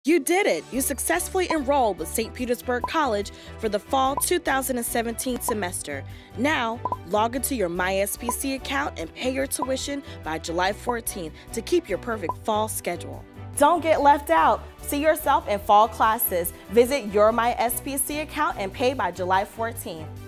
You did it! You successfully enrolled with St. Petersburg College for the fall 2017 semester. Now, log into your MySPC account and pay your tuition by July 14th to keep your perfect fall schedule. Don't get left out! See yourself in fall classes. Visit your MySPC account and pay by July 14th.